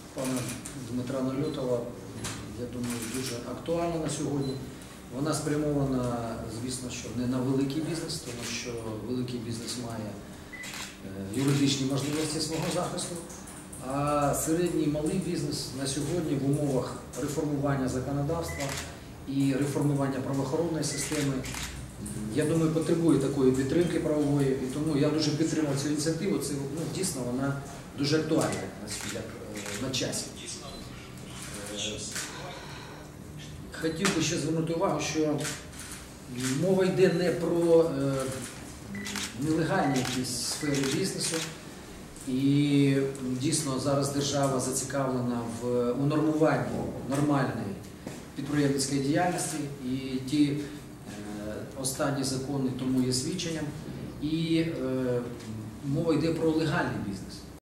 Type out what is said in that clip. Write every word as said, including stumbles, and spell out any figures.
пана Дмитра Нальотова, я думаю, дуже актуальна на сьогодні. Вона спрямована, звісно, що не на великий бізнес, тому що великий бізнес має юридичні можливості свого захисту, а середній і малий бізнес на сьогодні в умовах реформування законодавства і реформування правоохоронної системи, я думаю, потребує такої підтримки правової, і тому я дуже підтримую цю ініціативу. Це, ну, дійсно, вона дуже актуальна як на часі. Хотів би ще звернути увагу, що мова йде не про е, нелегальні якісь сфери бізнесу, і дійсно зараз держава зацікавлена в унормуванні нормальної підприємницької діяльності, і ті е, останні закони тому є свідченням. І е, мова йде про легальний бізнес.